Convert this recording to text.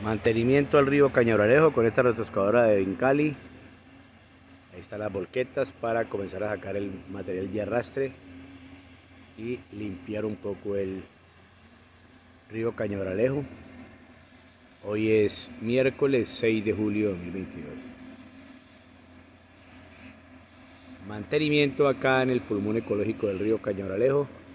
Mantenimiento al río Cañabralejo con esta retroscavadora de Vincali. Ahí están las volquetas para comenzar a sacar el material de arrastre y limpiar un poco el río Cañabralejo. Hoy es miércoles 6 de julio de 2022. Mantenimiento acá en el pulmón ecológico del río Cañabralejo.